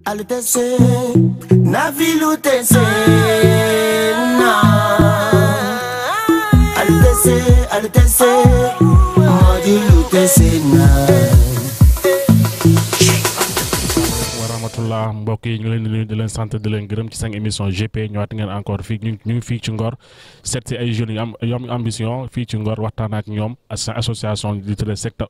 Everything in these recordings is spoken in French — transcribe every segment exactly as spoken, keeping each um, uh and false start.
Altese, na vilutese, na. Altese, altese, modi lutese na. Warahmatullah mbokk yi ñu leen di nuyu di leen sant di leen gërëm ci seen émission G P ñëwaat ngeen encore fii ñu ñu ngi fii ci Ngor seet si ay jeunes yu am yu am ambition fii ci Ngor waxtaan ak ñoom ak seen association di tuddee secteur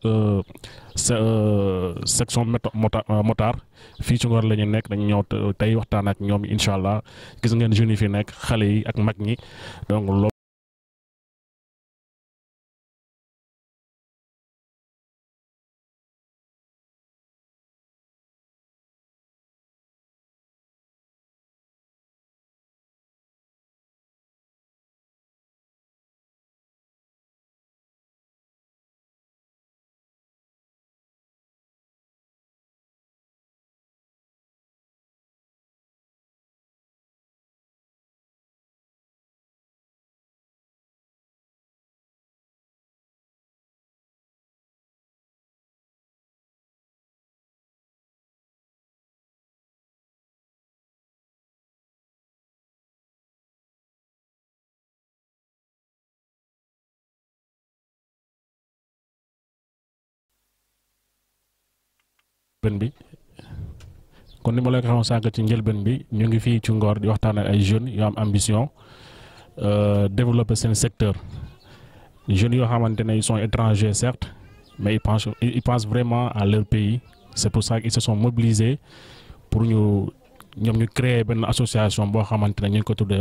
section motard fii ci Ngor la ñu nekk dañu ñëw tey waxtaan ak ñoom incha allah gis ngeen jeunes yi fi nekk xale yi ak mag ñi donc loolu. ben bi kon ni ma la ko waxoon sànq ci njëlbeen bi ñu ngi fii ci Ngor di waxtaan ak ay jeunes yu am ambition développer seen secteur jeunes yoo xamante ne ils sont étrangers certes mais ils pensent ils pensent vraiment à leur pays c'est pour ça qu'ils se sont mobilisés pour ñu ñoom ñu créer benn association boo xamante ne ñu ngi ko tuddee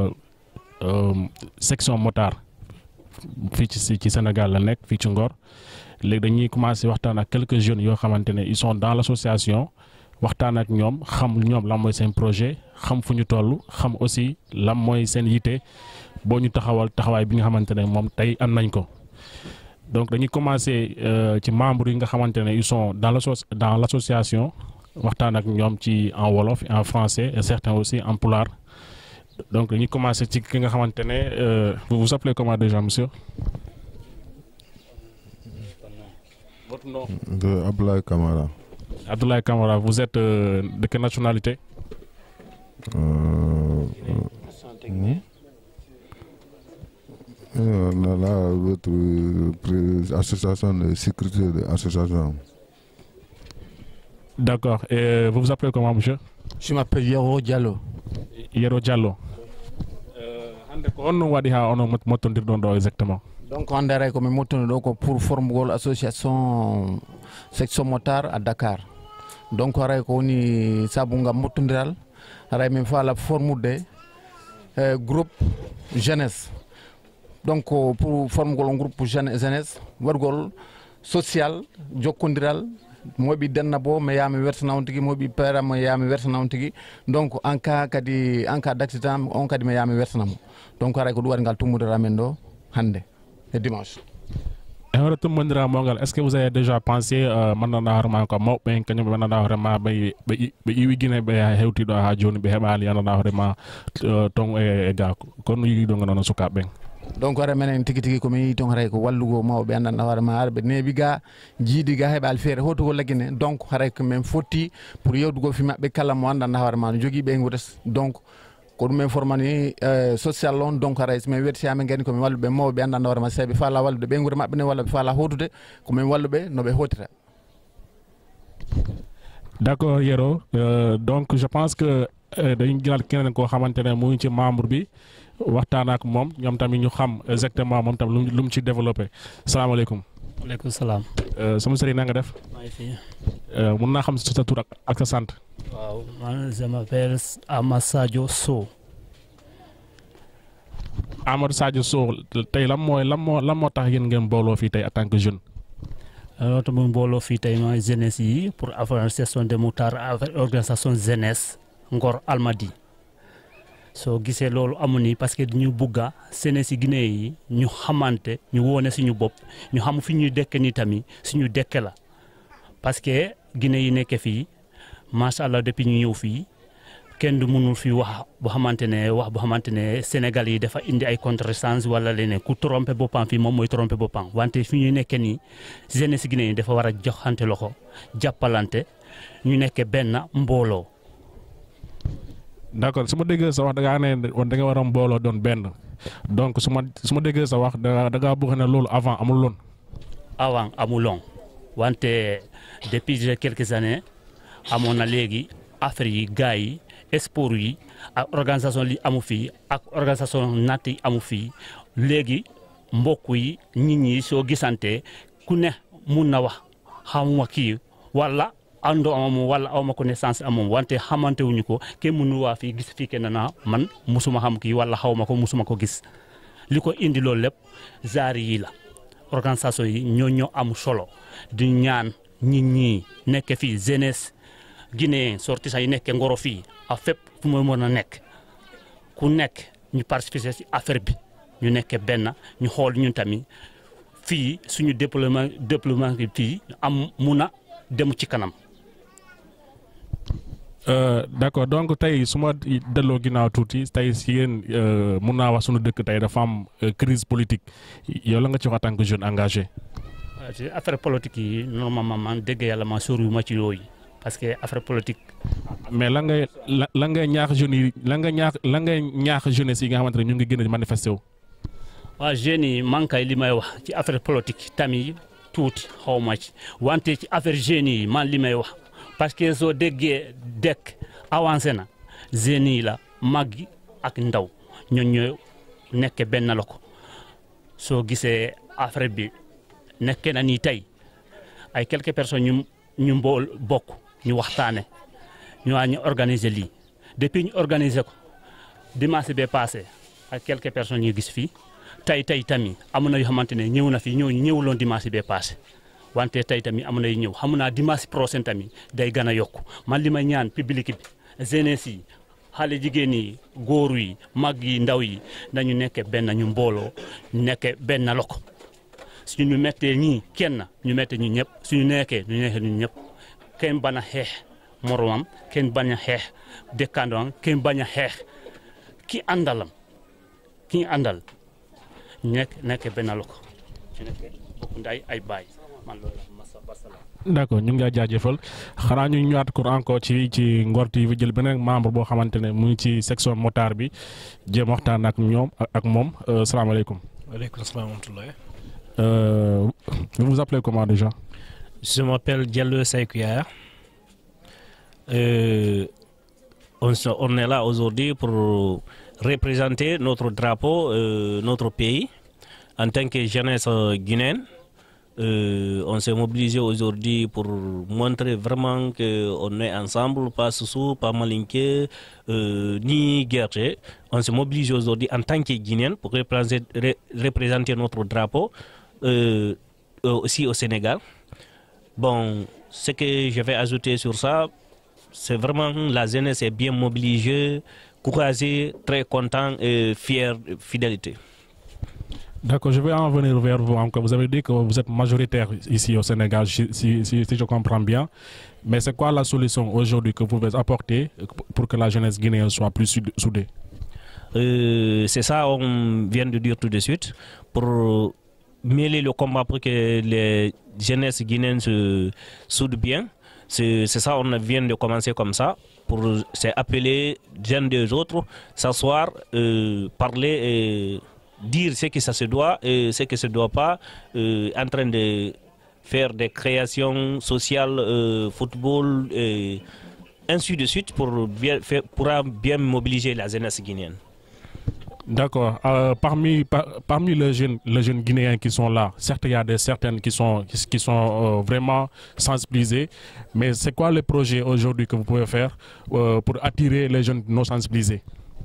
section motard fii ci ci Sénégal la nekk fii ci Ngor. léegi dañuy commencé waxtaan ak quelques jeunes yoo xamante ne ils sont dans l'association waxtaan ak ñoom xam ñoom lan mooy seen projet xam fu ñu toll xam aussi lan mooy seen yitte boo ñu taxawal taxawaay bi nga xamante ne moom tey am nañ ko. donc dañuy commencé ci membres yi nga xamante ne ils sont dans l'asso dans l'association waxtaan ak ñoom ci en wolof en français et certains aussi en pulaar donc dañuy commencé ci ki nga xamante ne vous vous appelez comment déjà monsieur? Votre nom? De Abdoulaye Camara. Abdoulaye Camara, vous êtes euh, de quelle nationalité? Euh, euh, euh, là, là, votre euh, association de sécurité de l'association. D'accord. Et vous vous appelez comment, monsieur? Je m'appelle Yero Diallo. Yero Diallo. On va dire exactement. Donc on dirait comme moto donc pour former l'association section motard à Dakar. Donc on dirait qu'on y sabunga motundiral, on même fait la forme de euh, groupe jeunesse. Donc pour former un groupe jeunesse, wargol social, jokondiral. Moi bi denna bo mais yami versana on tigi moi bi pera mo yami versana on tigi donc en cas kadi en cas d'accident on kadi me yami versana mo donc ara ko duwar ngal tumude ramendo hande et dimanche. Est-ce que vous avez déjà pensé maintenant harma ko mo ben kanyum maintenant vraiment be be iwi gine be hewti do ha joni be hebali yana vraiment ton e ga kon yi do ngana suka ben. Donc ara menen tigi tigi ko mi ton haray ko wallugo mawbe andana hoorema arbe nebi ga jiidi ga hebal fere hoto ko lagine donc haray ko men foti pour yewdugo fi mabbe kala mo andana hoorema jogi be ngures donc ko dum informani social lon donc haray men werti am ngani ko mi wallube mawbe andana hoorema sebi fala wallude be ngure mabbe ne walla fala hotude ko men wallube no be hotira. D'accord Yero, euh, donc je pense que dañu jël keneen ko xamantene mu ci membre bi waxtaan ak moom ñoom tamit ñu xam exactement moom tam lu mu ci développé salaamaaleykum. waaleykum salaam. sama sëriñ na nga def. maa ngi fi. mun naa xam sa tur ak sa sant. waaw man je m'appelle Amadou Sadio Sow. Amadou Sadio Sow tey lan mooy lan moo lan moo tax yéen ngeen booloo fii tey en tant que jeune. alors que mu booloo fii tey mooy jeunesse yi pour avoir une session de motard avec organisation jeunesse Ngor Almadi. soo gisee loolu amu ni parce que ñu bugga sene si Guinée yi ñu xamante ñu woone suñu bopp ñu xam fi ñuy dekke ni tamit suñu dekke la parce que Guinée yi nekk fii macha allah depuis ñu ñëw fii kenn du mënul fi wax bu xamante ne wax bu xamante ne Sénégal yi dafa indi ay contresens wala leneen ku tromper boppam fii moom mooy tromper boppam wante fi ñu nekk nii jeunesse si Guinée yi dafa war a joxante loxo jàppalante ñu nekk benn mbooloo d'accord su ma déggee sa wax da ngaa ne woon da nga war a mbooloo doon benn donc su ma su ma déggee sa wax da da ngaa bëgg ne loolu avant amul loon. avant amuloon wante depuis quelques années amoon na léegi affaire yi gars yi sport yi ak organisation li amu fii ak organisation natt yi amu fii léegi mbokk yi nit ñi soo gisante ku ne mun na wax xamuma kii wala ando amam wala awma connaissance amam wante xamante wuñu ko kenn mënu waa fii gis fii kenn na man musuma xam kii wala xawma ko musuma ko gis li ko indi loolu lépp zaar yi la organisation yi ñoo ñoo am solo di ñaan nit ñi nekk fii jeunesse Guinée sorti sax yi nekk Ngoro fii a fépp fu mu mën a nekk ku nekk ñu participer ci affaire bi ñu nekk benn ñu xool ñun tamit fii suñu déploiement déploiement bi fii am mun a dem ci kanam. d'accord donc tey su ma delloo ginnaaw tuuti tey si yéen mun naa wax suñu dëkk tey dafa am crise politique yow la nga ci wax en tant que jeune engagé. waaw ci affaire politique yi normalement man dégg yàlla ma soriwuma ci yooyu parce que affaire politique. mais la ngay la la ngay ñaax jeunes yi la nga ñaax la ngay ñaax jeunesse yi nga xamante ne ñu ngi gën a manifester wu. waaw jeunes yi man kay li may wax ci affaire politique tamit tuuti xaw ma ci wante ci affaire jeunes yi man li may wax. parce que soo déggee dëkk avancé na jeunes yi la mag yi ak ndaw ñoom ñooy nekk benn la ko soo gisee affaire bi nekk na nii tey ay quelques personnes ñu ñu mbool bokk ñu waxtaane ñu waa ñu organiser lii depuis ñu organiser ko dimanche bee passé ay quelques personnes ñu gis fii tey tey tamit am na yoo xamante ne ñëw na fii ñooñu ñëwuloon dimanche bee passé. wante tey tamit am nay ñëw xam naa dimanche prochain tamit day gën a yokku man li may ñaan public bi jeunesse yi xale jigéen yi góor yi mag yi ndaw yi nañu nekk benn ñu mbooloo nekk benn la ko suñu mettee ñii kenn ñu mette ñu ñëpp suñu nekkee ñu nekkee ñu ñëpp kenn bañ a xeex moromam kenn bañ a xeex dëkkandoom kenn bañ a xeex ki àndalam ki àndal nekk nekk benn la ko ñu nekk bokk nday ay baay. d'accord ñu ngi lay jaajëfal xanaa ñu ñëwaat ko encore ci ci Ngor T V jël beneen membre boo xamante ne mu ngi ci section motard bi jéem waxtaan ak ñoom ak moom salaamaaleykum. waaleykum salaam wa rahmatulah. Vous vous appelez comment déjà? Je m'appelle Diallo Saykouya. Euh, on, on est là aujourd'hui pour représenter notre drapeau, euh, notre pays, en tant que jeunesse guinéenne. Euh, on s'est mobilisé aujourd'hui pour montrer vraiment qu'on est ensemble, pas Soussou, pas Malinké, euh, ni Guerre. On s'est mobilisé aujourd'hui en tant que Guinéen pour représenter, ré, représenter notre drapeau euh, aussi au Sénégal. Bon, ce que je vais ajouter sur ça, c'est vraiment la jeunesse est bien mobilisée, courageux, très content et fier de fidélité. D'accord, je vais en venir vers vous encore. Vous avez dit que vous êtes majoritaire ici au Sénégal, si, si, si je comprends bien. Mais c'est quoi la solution aujourd'hui que vous pouvez apporter pour que la jeunesse guinéenne soit plus soudée? euh, C'est ça on vient de dire tout de suite. Pour mêler le combat pour que les jeunesses guinéennes se soudent bien. C'est ça, on vient de commencer comme ça. Pour s'appeler jeunes des autres, s'asseoir, euh, parler et dire ce que ça se doit et ce que ça ne se doit pas, euh, en train de faire des créations sociales, euh, football, et ainsi de suite, pour bien, faire, pour bien mobiliser la jeunesse guinéenne. D'accord. Euh, parmi, par, parmi les jeunes, les jeunes Guinéens qui sont là, certes, il y a des certaines qui sont, qui, qui sont euh, vraiment sensibilisés, mais c'est quoi le projet aujourd'hui que vous pouvez faire euh, pour attirer les jeunes non sensibilisés?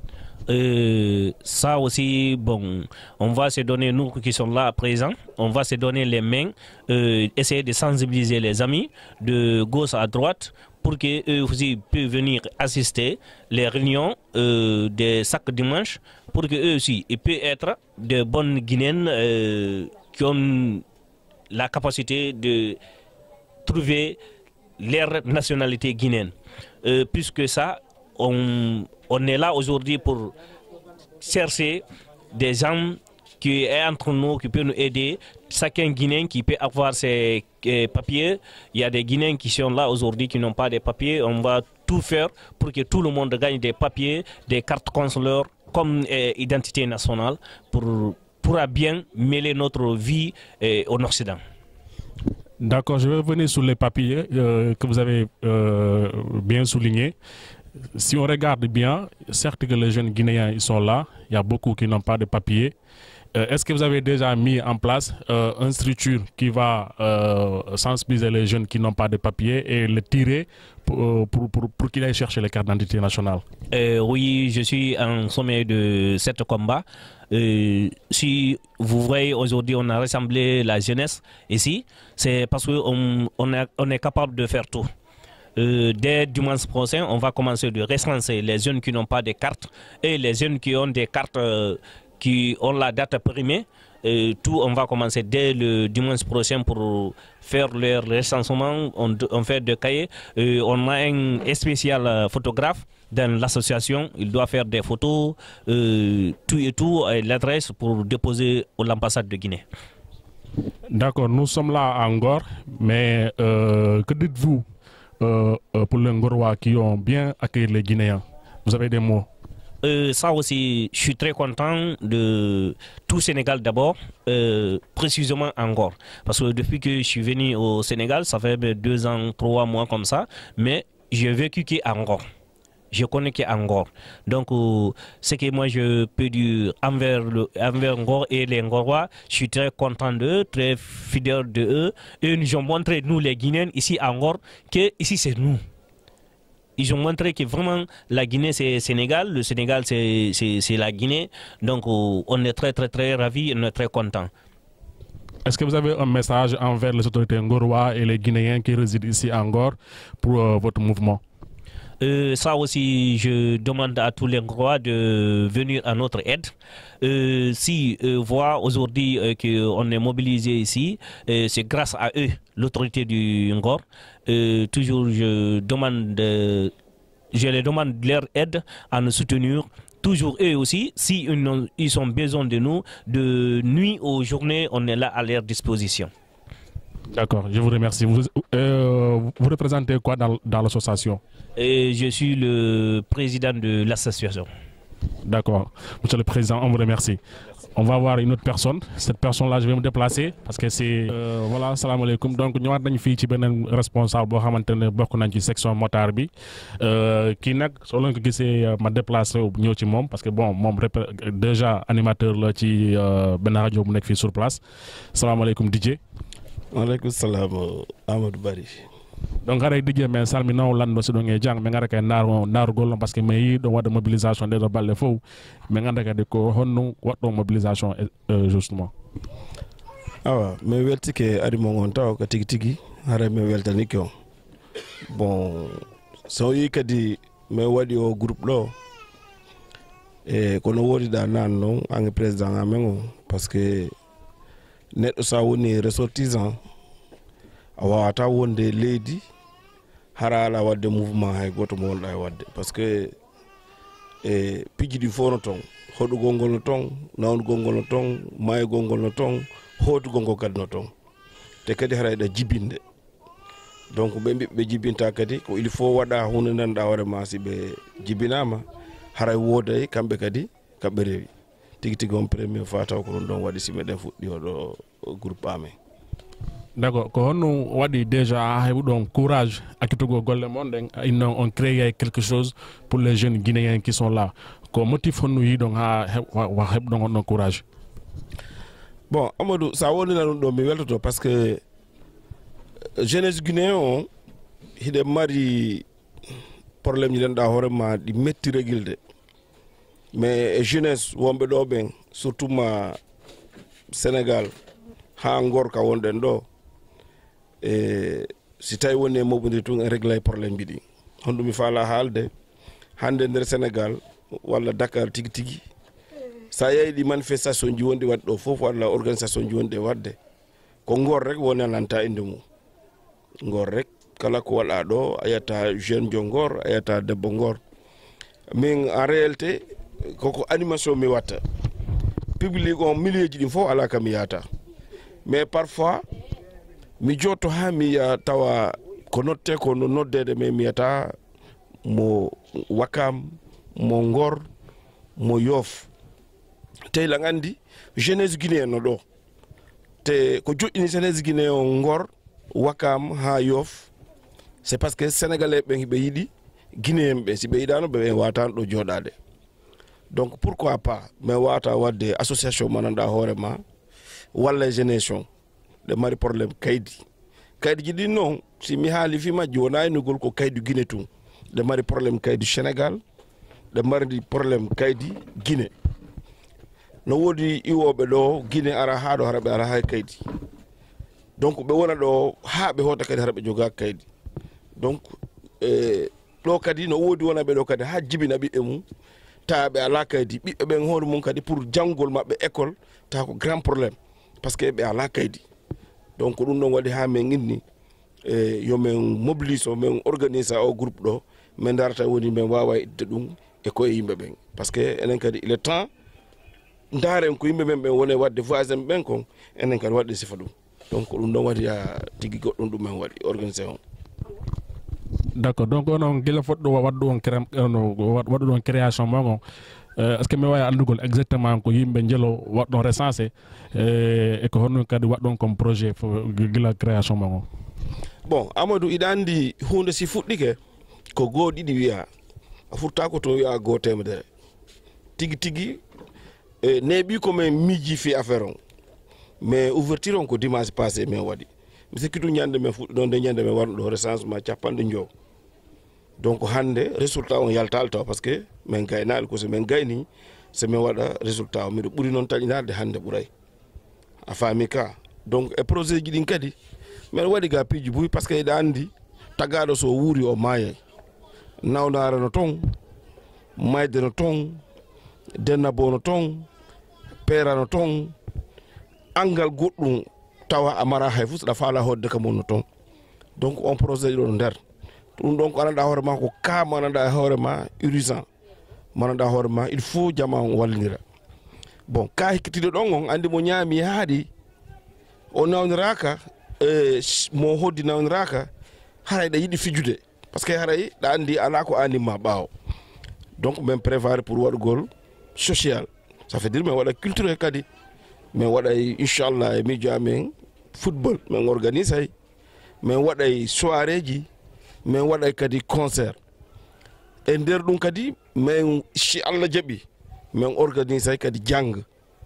Euh, ça aussi, bon, on va se donner, nous qui sommes là à présent, on va se donner les mains, euh, essayer de sensibiliser les amis de gauche à droite pour qu'eux aussi puissent venir assister les réunions euh, des chaque dimanche, pour qu'eux aussi ils puissent être de bonnes Guinéennes euh, qui ont la capacité de trouver leur nationalité guinéenne. Euh, plus que ça, on, on est là aujourd'hui pour chercher des gens qui est entre nous, qui peut nous aider. Chacun Guinéen qui peut avoir ses euh, papiers. Il y a des Guinéens qui sont là aujourd'hui qui n'ont pas de papiers. On va tout faire pour que tout le monde gagne des papiers, des cartes consulaires comme euh, identité nationale pour pourra bien mêler notre vie euh, au Occident. D'accord, je vais revenir sur les papiers euh, que vous avez euh, bien soulignés. Si on regarde bien, certes que les jeunes Guinéens ils sont là, il y a beaucoup qui n'ont pas de papiers. Euh, Est-ce que vous avez déjà mis en place euh, une structure qui va euh, sensibiliser les jeunes qui n'ont pas de papiers et les tirer pour, pour, pour, pour qu'ils aillent chercher les cartes d'identité nationale? euh, Oui, je suis en sommet de ce combat. Euh, si vous voyez aujourd'hui on a rassemblé la jeunesse ici, c'est parce qu'on on est, on est capable de faire tout. Euh, dès dimanche prochain, on va commencer de recenser les jeunes qui n'ont pas de cartes et les jeunes qui ont des cartes euh, qui ont la date périmée. Euh, tout, on va commencer dès le dimanche prochain pour faire leur recensement. On, on fait des cahiers. Euh, on a un spécial photographe dans l'association. Il doit faire des photos, euh, tout et tout, et l'adresse pour déposer à l'ambassade de Guinée. D'accord, nous sommes là à Ngor, mais euh, que dites-vous euh, pour les Ngorois qui ont bien accueilli les Guinéens? Vous avez des mots? Euh, ça aussi, je suis très content de tout Sénégal d'abord, euh, précisément Angor. Parce que depuis que je suis venu au Sénégal, ça fait deux ans, trois mois comme ça, mais j'ai vécu qu'Angor. Je connais qu'Angor. Donc, euh, ce que moi je peux dire envers, le, envers Ngor et les Ngorois, je suis très content d'eux, très fidèle d'eux. Et ils ont montré, nous les Guinéens, ici à Ngor, que ici c'est nous. Ils ont montré que vraiment la Guinée c'est Sénégal, le Sénégal c'est la Guinée. Donc euh, on est très très très ravis, on est très contents. Est-ce que vous avez un message envers les autorités ngorois et les Guinéens qui résident ici à Ngor pour euh, votre mouvement? Euh, ça aussi, je demande à tous les Ngorois de venir à notre aide. Euh, si euh, voient aujourd'hui euh, qu'on est mobilisé ici, euh, c'est grâce à eux, l'autorité du Ngor. Euh, toujours, je demande, euh, je les demande leur aide à nous soutenir. Toujours eux aussi, si ils ont, ils ont besoin de nous, de nuit aux journées, on est là à leur disposition. D'accord, je vous remercie. Vous, euh, vous représentez quoi dans, dans l'association? Je suis le président de l'association. D'accord. Monsieur le Président, on vous remercie. On va voir une autre personne. Cette personne-là, je vais me déplacer parce que c'est... Euh, voilà, salam alaikum. Donc, nous avons un responsable qui est dans la section motard. Qui n'a pas ma déplacé au Nyotimom parce que bon, moi, déjà animateur là, qui ben radio sur place. Salam alaikum D J. Alaikum salam Amadou Bari. Donc ara DJ men salmina lando so donge jang me ngara kay naro naro golon parce que me yi do wada mobilisation de balle fo me nganda ka de ko honno waddo mobilisation euh, justement awa me welti ke ari mo ngon taw ka tigi tigi ara me weltani ko bon so yi kadi me wadi o groupe lo e kono wodi da nan non ang président amengo parce que net sa woni ressortissant awa ta wonde leydi harala wadde mouvement hay goto mo wonda wadde parce que e piji di fono ton hodu gongol no ton nawdu gongol no ton may gongol no ton hodu gongol kad no ton te kadi harayda jibinde donc be be jibinta kadi ko il faut wada hunde nan da wore masi be jibinama haray woday kambe kadi kambe rewi tigi tigi on premier fois taw ko don wadi sime den fuddi odo groupe amen. D'accord, quand on a déjà un courage à tout le ils ont créé quelque chose pour les jeunes Guinéens qui sont là. Comment motif nous donc à un courage? Bon, Amadou, ça on est parce que jeunesse guinéen il est mari problème ni da horema di metti régulde. Mais jeunesse wombe do ben surtout ma Sénégal ha Ngor ka wonden do e si tay woni mobunde tun régler problème bidi hondu mi fala halde hande nder Sénégal wala Dakar tigi tigi sa yeydi manifestation ji wonde waddo fofu wala organisation ji wonde wadde ko Ngor rek woni nanta inde mum Ngor rek kala ko wala do ayata jeune jo Ngor ayata debbo Ngor min en réalité koko animation mi watta public on milieu ji fo ala kam yata mais parfois mi joto ha mi ya tawa ko notte ko no noddede mais mi yata mo Wakam mo Ngor mo Yoff te la ngandi jeunesse guinéenne no do te ko joɗɗini jeunesse guinéen o Ngor Wakam ha Yoff c'est parce que sénégalais ɓe ɓe yiɗi guinéen ɓe si ɓe yiɗano ɓe watan ɗo joɗade donc pourquoi pas mais wata wadde association mananda hoorema walla génération de mari problème kaydi kaydi ji ɗin noon si mi haali fi majji wona enugol ko kaydi Guinée tun de mari problème kaydi Sénégal de mari problème kaydi Guinée no wodi iwoɓe ɗo Guinée ara ha ɗo hara ɓe ara ha kaydi donc ɓe wona ɗo ha ɓe hota kadi hara ɓe joga kaydi donc ɗo kadi no wodi wona ɓe ɗo kadi ha jibina ɓiɓɓe mum ta ɓe ala kaydi ɓiɓɓe ɓen hoore mum kadi pour janggol maɓɓe école ta ko grand problème parce que ɓe ala kaydi donc ɗum ɗon waɗi ha min inni e yo min mobilise o min organise o groupe ɗo min darata woni min wawa idde ɗum e koye yimɓe ɓen par ce que enen kadi il est temps daren ko yimɓe ɓen ɓen woni wadde voisin ɓen kon enen kadi waɗde sifa ɗum donc ɗum ɗon waɗi ha tigui goɗɗum ɗum min waɗi organisé on. D'accord, donc on gila foddo waddu on crém waddu on création mo est ce que mi waya andugol exactement ko yimbe jelo waddo recensé e ko honno kadi waddon comme projet gila création mo. Bon, Amadou ida andi hunde si fuddike ko go didi wiya furta ko to wiya go temedere tigi tigi e nebi ko men miji fi affaire on mais ouverture on ko dimanche passé men wadi mi sikkitu nyande men fuddo don de nyande men wardo recensement ciapande njow donc hande résultat on yaltal taw parce que men gaynal ko se men gayni se men wada résultat mi do buri non tañinade hande buray a fami ka donc e projet ji din kadi men wadi ga piji buy parce que da andi tagado so wuri o maye nawdara no ton mayde no ton denna bono ton pera no ton angal goddum tawa amara hay fus da fala hodde ka mon no ton donc on projet do nder ɗum ɗon ko ananda hoore ma ko ka mananda hoore ma urgent mananda hoore ma il faut jama on wallidira bon ka hikkitiɗo ɗon on andi mo ñaami haadi o nawniraka e mo hoddi nawniraka haray ɗa yiɗi fijude par ce que haray ɗa andi ala ko andima ɓaawo donc min préparé pour waɗugol social ça fait dire min waɗa culturel kadi min waɗay inchallah e miijo amen football min organise ay min waɗay soirée ji mais waɗay kadi concert e nder ɗum kadi min si Allah jaɓi min organise ay kadi jang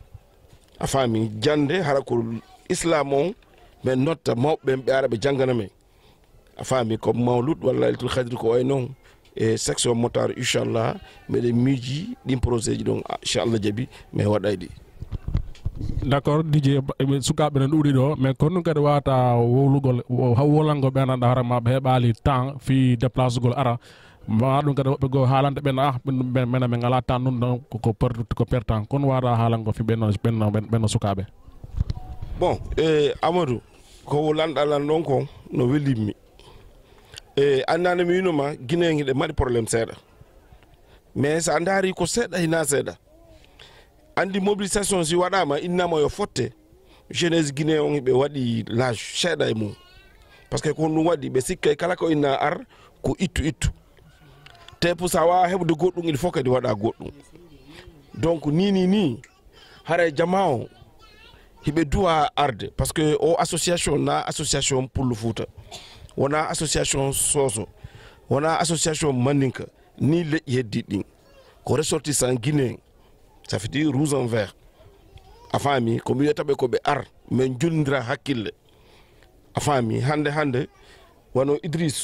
a faami jande hara ko islam on min notta mawɓe ɓe ara ɓe janggana men a faami comme mawlud walla laylatul khadri ko way noon e section motard inchallah mbeɗe miiji ɗin projet ji ɗon inchallah jaɓi mais waɗay ɗi. D'accord, D J sukaɓe ne ɗuuɗi ɗo mais kono kadi wata wowlugol wollango ɓe nanɗa hoore ma ɓe heɓali temps fi déplacegol ara ma ɗum kadi woɓɓe go haalande ɓen ah mena min ngala temps ɗum ɗon ko ko pertan kono wata haalango fi ɓenno ɓenno ɓenno sukaɓe. Bon e Amadou ko lanɗalan ɗon ko no wellimmi e andane mi winoma Guinéen ɗe mari probléme seeɗa mais sa daari ko seeɗa hina seeɗa andi mobilisation si waɗama innama yo fotte jeunesse guinéen on ɓe waɗi l'âge seeɗa e mum par ce que ko ɗum waɗi ɓe sikkay kala ko inna ar ko ittu ittu te pour sa wawa heɓde goɗɗum il faut kadi waɗa goɗɗum donc ni ni ni haray jama o hiɓe duwa arde par ce que o association na association Pullo Fouta wona association Soso wona association Mandinka ni leƴƴi heddi ɗin ko ressortissant guinéen ça fait dire rouge en vert a faami ko mi wiyata ɓe ko ɓe ar min jolnidira hakkille a faami hande hande wono Idriss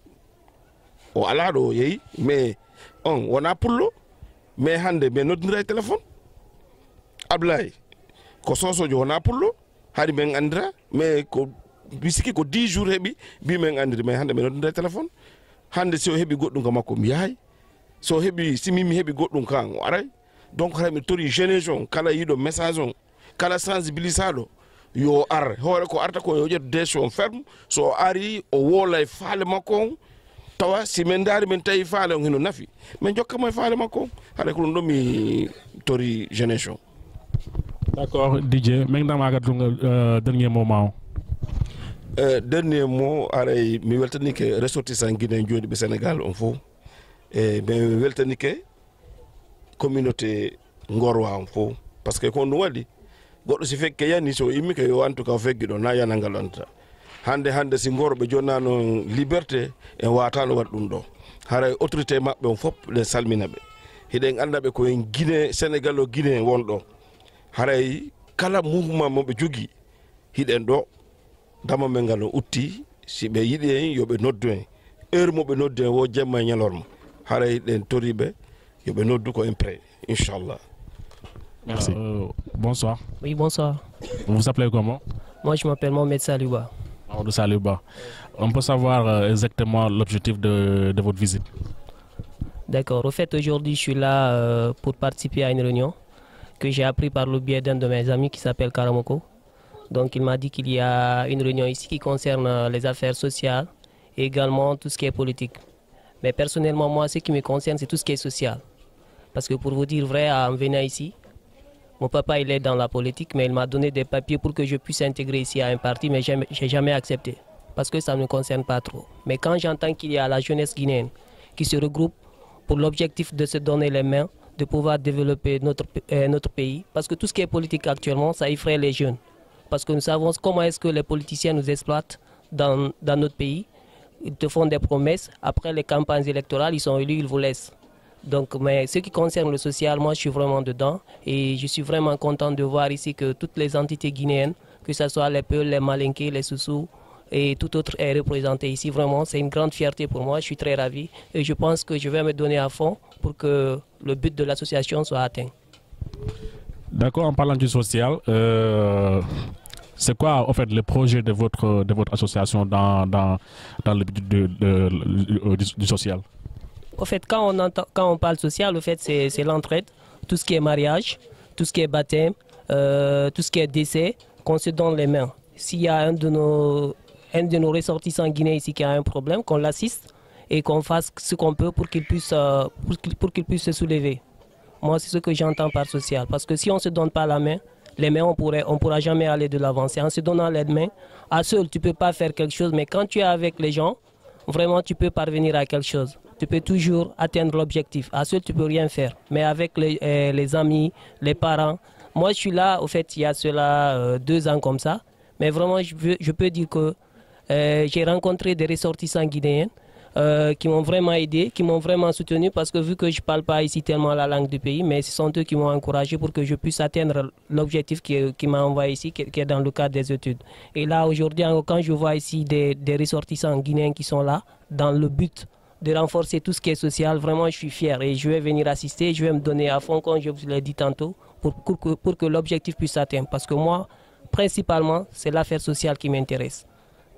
o ala ɗo o yeehi mais on wona pullo mais hande min noddidira e téléphone Ablaye ko sosojo wona pullo haade min andira mais ko mi sikki ko dix jours heeɓi mbi min andiri mais hande min noddidira e téléphone hande si o heeɓi goɗɗum ka makko mi yahay so heeɓi si mimi heeɓi goɗɗum kan o aray donc hay mi tori jeunesse on kala yiɗo message on kala sensibilisaɗo yo ar hoore ko arta ko yo ƴetto décision ferme so ari o woola e faale makko on tawa si min daari min tawi faale on hino nafi min jokkamo e faale makko on haɗa ko ɗum ɗo mi tori jeunesse on. D'accord, Didier. Maintenant, euh, dernier moment. Euh, dernier mot, aray mi weltani ke ressortissant guinéen joni be Sénégal on fo e ben mi weltani ke communauté ngorwa on fo parce que ko no wadi goddo si fekke yani so immi ke yo en tout cas feggi do na yana ngalanta hande hande si ngorbe jonnano liberté en watano wad dum do haray autorité mabbe on fop le salminabe hiden andabe ko en Guinée Sénégal o Guinée wondo haray kala mouvement mo be jogi hiden do dama mengal utti si be yidi en yobe noddu en heure mo be noddu en wo jemma nyalorma haray den toribe yobe noddu ko en prêt inchallah. Merci. Euh, bonsoir. Oui, bonsoir. Vous vous appelez comment? Moi, je m'appelle Mohamed Saliba. Mohamed Saliba. On peut savoir euh, exactement l'objectif de, de votre visite? D'accord. Au fait, aujourd'hui, je suis là euh, pour participer à une réunion que j'ai appris par le biais d'un de mes amis qui s'appelle Karamoko. Donc, il m'a dit qu'il y a une réunion ici qui concerne les affaires sociales et également tout ce qui est politique. Mais personnellement, moi, ce qui me concerne, c'est tout ce qui est social. Parce que pour vous dire vrai, en venant ici, mon papa, il est dans la politique, mais il m'a donné des papiers pour que je puisse intégrer ici à un parti, mais je n'ai jamais accepté, parce que ça ne me concerne pas trop. Mais quand j'entends qu'il y a la jeunesse guinéenne qui se regroupe pour l'objectif de se donner les mains, de pouvoir développer notre, euh, notre pays, parce que tout ce qui est politique actuellement, ça effraie les jeunes. Parce que nous savons comment est-ce que les politiciens nous exploitent dans, dans notre pays. Ils te font des promesses, après les campagnes électorales, ils sont élus, ils vous laissent. Donc, mais ce qui concerne le social, moi je suis vraiment dedans et je suis vraiment content de voir ici que toutes les entités guinéennes, que ce soit les Peuls, les Malinké, les Soussous et tout autre est représenté ici. Vraiment, c'est une grande fierté pour moi, je suis très ravi et je pense que je vais me donner à fond pour que le but de l'association soit atteint. D'accord, en parlant du social, euh, c'est quoi en fait le projet de votre, de votre association dans, dans, dans le but de, de, de, du, du social? Au fait, quand on, entend, quand on parle social, au fait, c'est l'entraide, tout ce qui est mariage, tout ce qui est baptême, euh, tout ce qui est décès, qu'on se donne les mains. S'il y a un de nos, un de nos ressortissants guinéens ici qui a un problème, qu'on l'assiste et qu'on fasse ce qu'on peut pour qu'il puisse, euh, pour qu'il, pour qu'il puisse se soulever. Moi, c'est ce que j'entends par social. Parce que si on ne se donne pas la main, les mains, on pourrait, on ne pourra jamais aller de l'avant. C'est en se donnant les mains, à seul, tu ne peux pas faire quelque chose, mais quand tu es avec les gens, vraiment, tu peux parvenir à quelque chose. Tu peux toujours atteindre l'objectif. À seul, tu ne peux rien faire. Mais avec les, euh, les amis, les parents, moi, je suis là, au fait, il y a cela euh, deux ans comme ça. Mais vraiment, je, veux, je peux dire que euh, j'ai rencontré des ressortissants guinéens euh, qui m'ont vraiment aidé, qui m'ont vraiment soutenu parce que vu que je ne parle pas ici tellement la langue du pays, mais ce sont eux qui m'ont encouragé pour que je puisse atteindre l'objectif qui, qui m'a envoyé ici, qui, qui est dans le cadre des études. Et là, aujourd'hui, quand je vois ici des, des ressortissants guinéens qui sont là, dans le but de renforcer tout ce qui est social, vraiment je suis fier et je vais venir assister, je vais me donner à fond comme je vous l'ai dit tantôt pour, pour que, pour que l'objectif puisse s'atteindre parce que moi, principalement, c'est l'affaire sociale qui m'intéresse.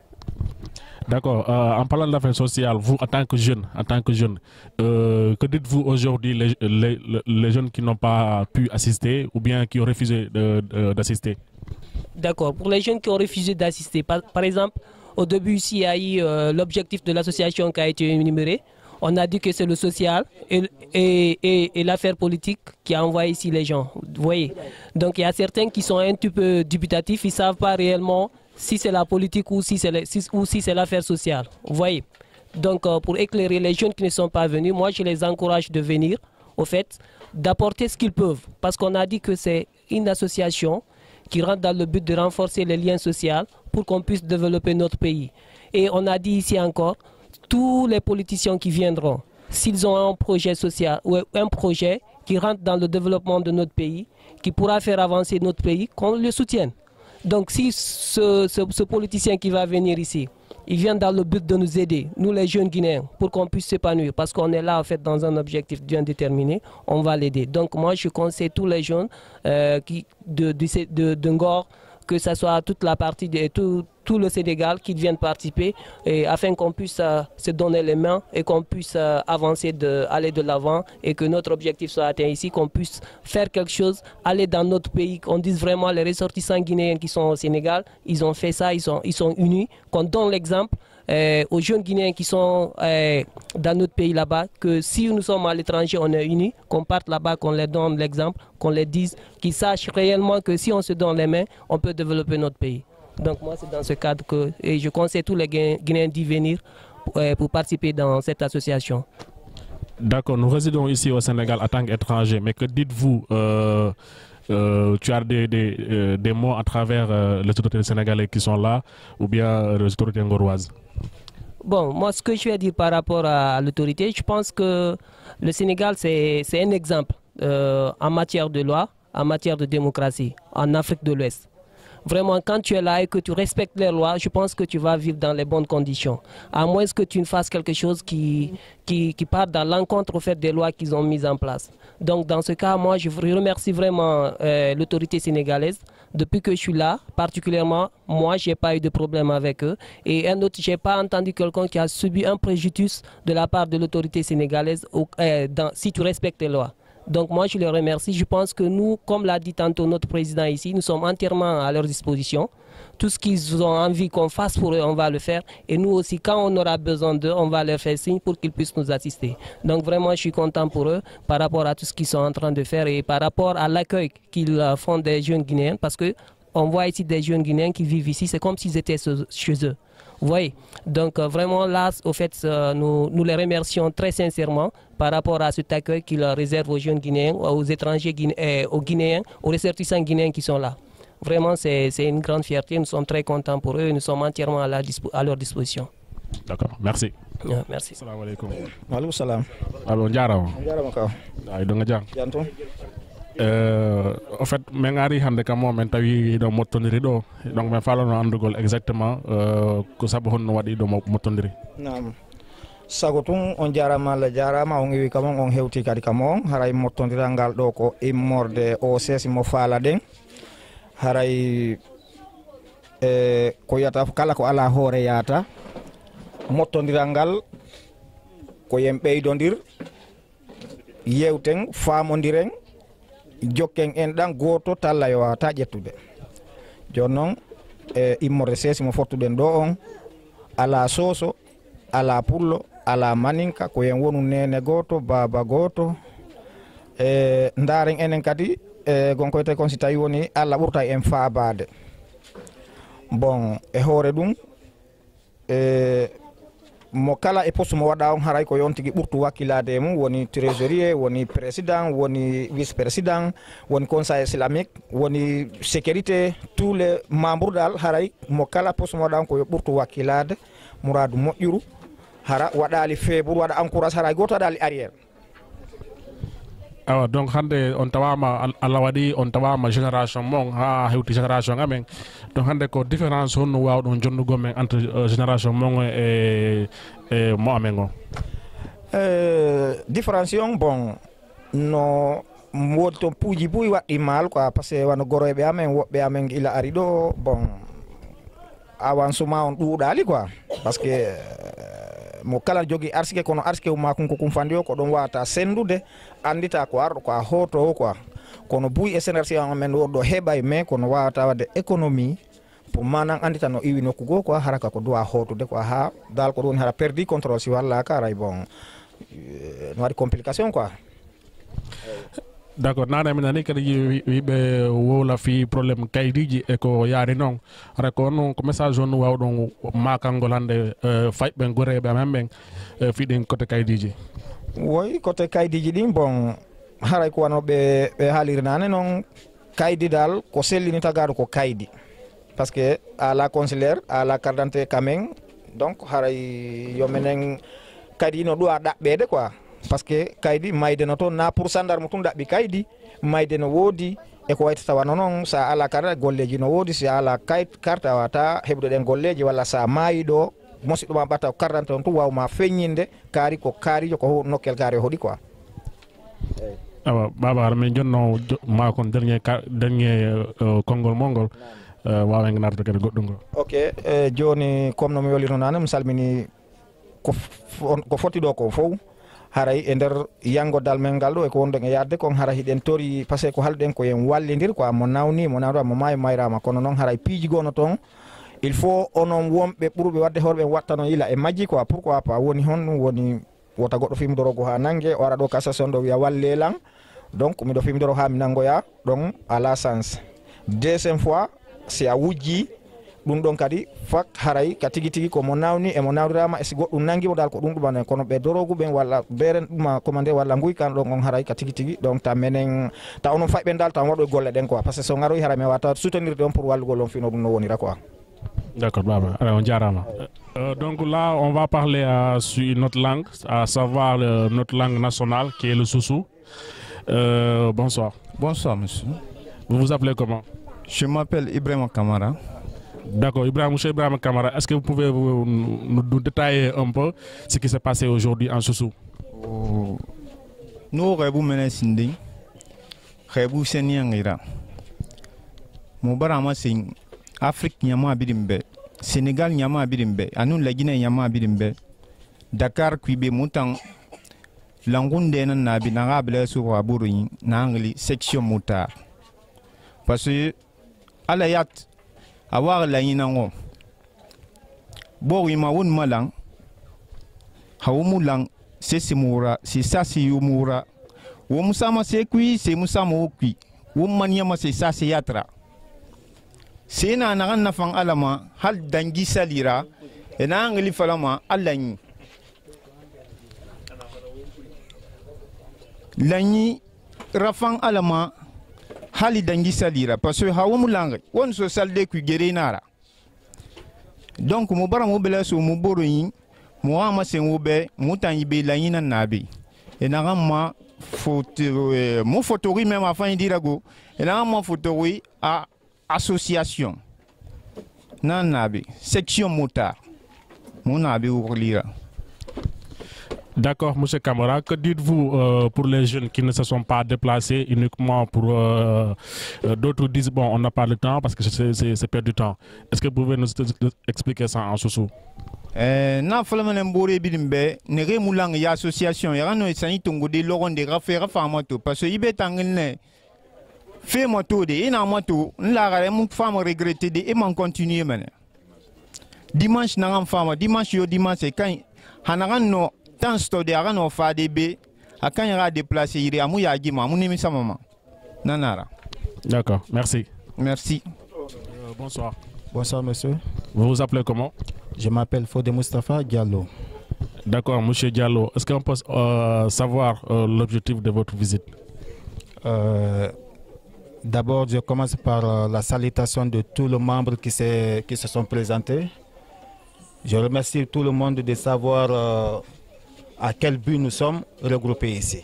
D'accord. Euh, en parlant de l'affaire sociale, vous en tant que jeune, en tant que jeune, euh, que dites-vous aujourd'hui les, les, les jeunes qui n'ont pas pu assister ou bien qui ont refusé d'assister? D'accord. Pour les jeunes qui ont refusé d'assister, par, par exemple, au début, ici, il y a eu euh, l'objectif de l'association qui a été énuméré. On a dit que c'est le social et, et, et, et l'affaire politique qui a envoyé ici les gens. Vous voyez? Donc, il y a certains qui sont un petit peu dubitatifs. Ils ne savent pas réellement si c'est la politique ou si c'est si, si l'affaire sociale. Vous voyez? Donc, euh, pour éclairer les jeunes qui ne sont pas venus, moi, je les encourage de venir, au fait, d'apporter ce qu'ils peuvent. Parce qu'on a dit que c'est une association qui rentre dans le but de renforcer les liens sociaux pour qu'on puisse développer notre pays. Et on a dit ici encore, tous les politiciens qui viendront, s'ils ont un projet social ou un projet qui rentre dans le développement de notre pays, qui pourra faire avancer notre pays, qu'on le soutienne. Donc si ce, ce, ce politicien qui va venir ici, il vient dans le but de nous aider, nous les jeunes Guinéens, pour qu'on puisse s'épanouir, parce qu'on est là en fait dans un objectif bien déterminé, on va l'aider. Donc moi je conseille tous les jeunes euh, qui, de, de, de, de Ngor, que ce soit toute la partie de tout, tout le Sénégal qui viennent participer et afin qu'on puisse euh, se donner les mains et qu'on puisse euh, avancer, de, aller de l'avant et que notre objectif soit atteint ici, qu'on puisse faire quelque chose, aller dans notre pays, qu'on dise vraiment les ressortissants guinéens qui sont au Sénégal, ils ont fait ça, ils sont, ils sont unis, qu'on donne l'exemple euh, aux jeunes Guinéens qui sont euh, dans notre pays là-bas, que si nous sommes à l'étranger, on est unis, qu'on parte là-bas, qu'on leur donne l'exemple, qu'on leur dise, qu'ils sachent réellement que si on se donne les mains, on peut développer notre pays. Donc moi, c'est dans ce cadre que et je conseille tous les Guinéens d'y venir pour, euh, pour participer dans cette association. D'accord, nous résidons ici au Sénégal en tant qu'étrangers, mais que dites-vous euh, euh, tu as des, des, euh, des mots à travers euh, les autorités sénégalaises qui sont là ou bien euh, les autorités ngoroises? Bon, moi, ce que je vais dire par rapport à l'autorité, je pense que le Sénégal, c'est un exemple euh, en matière de loi, en matière de démocratie, en Afrique de l'Ouest. Vraiment, quand tu es là et que tu respectes les lois, je pense que tu vas vivre dans les bonnes conditions. À moins que tu ne fasses quelque chose qui, qui, qui part dans l'encontre au fait des lois qu'ils ont mises en place. Donc, dans ce cas, moi, je remercie vraiment euh, l'autorité sénégalaise. Depuis que je suis là, particulièrement, moi, je n'ai pas eu de problème avec eux. Et un autre, je n'ai pas entendu quelqu'un qui a subi un préjudice de la part de l'autorité sénégalaise euh, dans, si tu respectes les lois. Donc moi, je les remercie. Je pense que nous, comme l'a dit tantôt notre président ici, nous sommes entièrement à leur disposition. Tout ce qu'ils ont envie qu'on fasse pour eux, on va le faire. Et nous aussi, quand on aura besoin d'eux, on va leur faire signe pour qu'ils puissent nous assister. Donc vraiment, je suis content pour eux par rapport à tout ce qu'ils sont en train de faire et par rapport à l'accueil qu'ils font des jeunes Guinéens. Parce qu'on voit ici des jeunes Guinéens qui vivent ici, c'est comme s'ils étaient chez eux. Vous voyez, donc euh, vraiment là, au fait, euh, nous, nous les remercions très sincèrement par rapport à cet accueil qu'ils réservent aux jeunes Guinéens, aux étrangers guinéens, aux Guinéens, aux ressortissants guinéens qui sont là. Vraiment, c'est une grande fierté, nous sommes très contents pour eux et nous sommes entièrement à, la à leur disposition. D'accord, merci. Yeah, merci. Assalamu alaikum. Maaleykum salaam. Alors, Ndiarama. Ndiarama kaw. Ay do nga jang. Janto. Euh, en fait, mais ngari hande kam mo men tawi do mottondiri do donc men falono andugol exactement euh, ko sabu honno wadi do mottondiri. Naam. Sago tun on jarama la jarama on wi kam on hewti kadi kam on haray mottondirangal do ko immorde o sesi mo fala den haray e ko yata kala ko ala hoore yata mottondirangal ko yem beydondir yewten famondiren jokken en dan goto talla yo ta ƴettude jon noon e immorde sesi mo fortuɗen ɗo on ala soso ala pullo ala maninka ko yen wonu nene goto baba goto e ndaren enen kadi e gonkoyte kon si tawi woni Allah ɓurta en faabade bon e hoore ɗum e mo kala e poste mo waɗa on haray ko yon tigi ɓurtu wakkilade e mum woni trésorier woni président woni vice président woni conseil islamique woni sécurité tous les membres dal haray mo kala poste mo waɗa on ko yo ɓurtu wakkilade mouradu moƴƴuru hara waɗali feebour waɗa encourage haray goto waɗali arrière. awa donc hande on tawama Allah waɗi on tawama génération mon ha hewti génération amen donc hande ko différence honno wawɗon jonnugo men entre uh, génération mon e e mo amen o euh, différence on bon no wodi toon puuji buy waɗɗi mal quoi par ce que wano goroɓe amen woɓɓe amen ila ari ɗo bon avancement on ɗuuɗali quoi parce que mo kala jogi arsike kono arsike ma kunko kum fandi o ko don wata sendude andita ko ardo ko hoto o quoi kono buy e sénégal men do hebay me kono wata wade économie pour manan andita no iwi nokku go ko haraka ko doa hotude ko ha dal ko don hara perdi contrôle si walla karay bon no wadi complication quoi. D'accord, nana mi nani kadi wiɓe wowla fi probléme kaydiji e ko yaari noon hara ko on ko message on wawɗon makangol hande fayɓe goreɓe amen ɓen fiɗen côté kaydiji. Oui, côté kaydiji ɗin bon haray ko wano ɓe ɓe haaliri nane noon kaydi dal ko sellini tagaɗo ko kaydi parce que ala consulaire ala carte d'identité kamen donc haray yomenen kadi no ɗuwa ɗaɓɓede quoi parce que kaydi mayde no toon na pour sandarme tum ɗaɓɓi kaydi mayde no woodi e ko wayta tawano noon sa ala carte golleji no woodi si ala kayit carte a wata heɓde ɗen golleji walla sa maayi ɗo mosiɗuma ɓatta carte d'identité on tum wawma feññinde kaari ko kaarijo ko nokkel kaari o hoɗi quoi. awa baba har min jonno ma kon dernier dernier konngol mongol wawen narde kadi goɗɗum ngol. Ok e joni comme no mi wolino nane mi salmini ko ko foti ɗo ko fof haray e nder yangodal men ngal ɗo e ko wonɗen e yadde kon hara hiɗen tori par ce que ko halɗen ko yen wallidir quoi mo nawni mo nawɗa mo maayi mayrama kono noon haray piiji gono toon il faut onon wonɓe ɓurɓe wadde hoore ɓe watta noon yila e majji quoi pourquoi pas woni hon woni wota goɗɗo fimdorogo ha nangue o ara ɗo cassation ɗo wiya wallelan donc miɗo fimdoro ha mi nangoya ɗon ala sens deuxiéme fois si a wujji ɗum ɗon kadi fak haray ka tigi tigi komo nawni emo nawdirama e si goɗɗum nanguimo dal ko ɗum ɗumane kono ɓe dorogu ɓen walla beren ɗuma commandé walla guykan ɗon on haray ka tigi tigi donc ta menen ta onon faɓɓe dal tan waɗo golle ɗen quoi par ce que so garoy haray mi wata soutenir on pour wallugol on fino ɗum no wonira quoi. D'accord, Baba. Alors, on diarama. Euh, donc là, on va parler euh, sur notre langue, à savoir euh, notre langue nationale qui est le Soussou. Euh, bonsoir. Bonsoir, monsieur. Vous vous appelez comment? Je m'appelle Ibrahim Kamara. D'accord, Ibrahim, monsieur Ibrahim Kamara, est-ce que vous pouvez vous, nous, nous détailler un peu ce qui s'est passé aujourd'hui en Soussou? Oh. Nous avons mené Sindi, Rebou Senyangira. Moubarama Sing. Afrique nyama birimbe, Sénégal nyama birimbe, anun la Guinée nyama birimbe, Dakar kuibe mutan, langunde na nabi na rabele sur waburi na angli section mutar. Parce que ala yat awar la yinango. Bori mawun malang, hawumulang sesi mura, si sasi yumura, wumusama se kui, se musama okui, wumanyama se sasi yatra. Sena nagan nafang alama hal dangi salira ena angli falama alani lani rafang alama hali dangi salira parce que hawo mulang won so salde ku gerinara donc mo bara mo bela so mo boroyin mo ama sen wobe mo tan yibe lanina nabi ena gamma photo mo photori même afin dirago ena ma photori a association nan nabi section motard mon nabi ou lira. D'accord, monsieur Kamara, que dites-vous euh, pour les jeunes qui ne se sont pas déplacés uniquement pour euh, euh, d'autres disent bon on n'a pas le temps parce que c'est perdre du temps. Est-ce que vous pouvez nous expliquer ça en sous-sous? Euh, na falama mbore bilimbe nere mulang ya association ya no sani tungu de logon de rafera famato parce que ibe tangene fait moto de ina moto la gare mu femme regretter de et man continuer mena dimanche na ngam fama dimanche yo dimanche kan hanagan no tant sto de ara no fa de be akan ya déplacer iri amu ya gima mu nimi sama mama nanara. D'accord, merci. Merci. Euh, bonsoir. Bonsoir monsieur. Vous vous appelez comment? Je m'appelle Fodé Moustapha Diallo. D'accord, monsieur Diallo, est-ce qu'on peut euh, savoir euh, l'objectif de votre visite? euh, D'abord, je commence par euh, la salutation de tous les membres qui, qui se sont présentés. Je remercie tout le monde de savoir euh, à quel but nous sommes regroupés ici.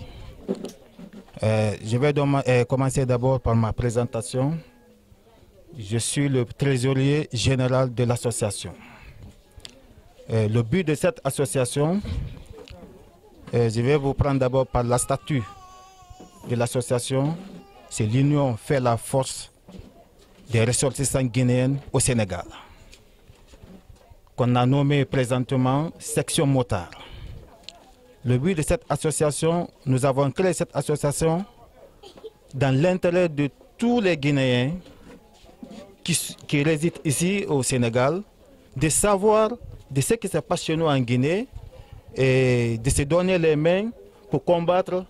Euh, je vais euh, commencer d'abord par ma présentation. Je suis le trésorier général de l'association. Euh, le but de cette association, euh, je vais vous prendre d'abord par la statut de l'association. C'est l'union fait la force des ressortissants guinéens au Sénégal, qu'on a nommé présentement section motard. Le but de cette association, nous avons créé cette association dans l'intérêt de tous les Guinéens qui, qui résident ici au Sénégal, de savoir de ce qui se passe chez nous en Guinée et de se donner les mains pour combattre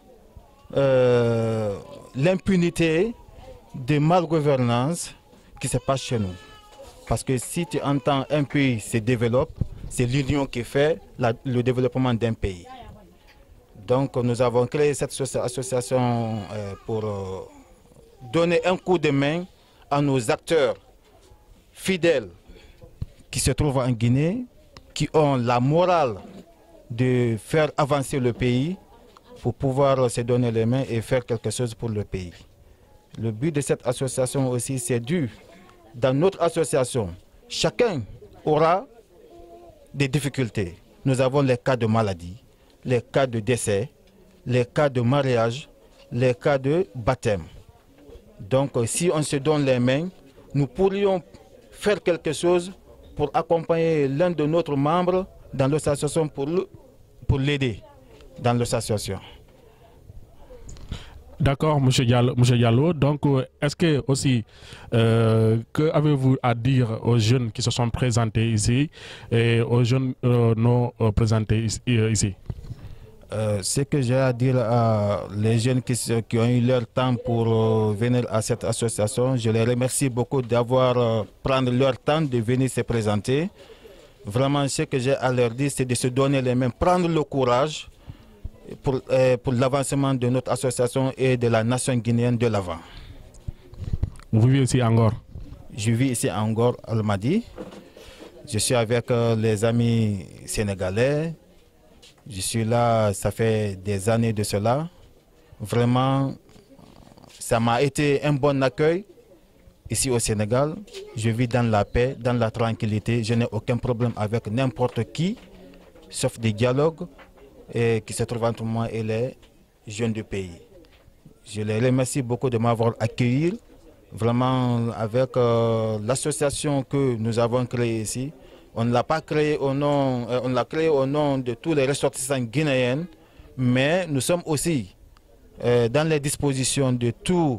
euh, l'impunité de malgouvernance qui se passe chez nous. Parce que si tu entends un pays se développe, c'est l'union qui fait la, le développement d'un pays. Donc nous avons créé cette association euh, pour euh, donner un coup de main à nos acteurs fidèles qui se trouvent en Guinée, qui ont la morale de faire avancer le pays pour pouvoir se donner les mains et faire quelque chose pour le pays. Le but de cette association aussi, c'est dû dans notre association. Chacun aura des difficultés. Nous avons les cas de maladie, les cas de décès, les cas de mariage, les cas de baptême. Donc si on se donne les mains, nous pourrions faire quelque chose pour accompagner l'un de nos membres dans l'association pour l'aider dans l'association. D'accord, monsieur Diallo, monsieur Diallo. Donc, est-ce que aussi, euh, que avez-vous à dire aux jeunes qui se sont présentés ici et aux jeunes euh, non euh, présentés ici? Euh, ce que j'ai à dire à les jeunes qui, qui ont eu leur temps pour euh, venir à cette association, je les remercie beaucoup d'avoir euh, pris leur temps de venir se présenter. Vraiment, ce que j'ai à leur dire, c'est de se donner les mains, prendre le courage pour, euh, pour l'avancement de notre association et de la nation guinéenne de l'avant. Vous vivez ici à Ngor? Je vis ici à Ngor, Almadi. Je suis avec euh, les amis sénégalais. Je suis là, ça fait des années de cela. Vraiment, ça m'a été un bon accueil ici au Sénégal. Je vis dans la paix, dans la tranquillité. Je n'ai aucun problème avec n'importe qui, sauf des dialogues et qui se trouvent entre moi et les jeunes du pays. Je les remercie beaucoup de m'avoir accueilli. Vraiment, avec euh, l'association que nous avons créée ici, on ne l'a pas créé au nom, euh, on l'a créé au nom de tous les ressortissants guinéens, mais nous sommes aussi euh, dans les dispositions de tous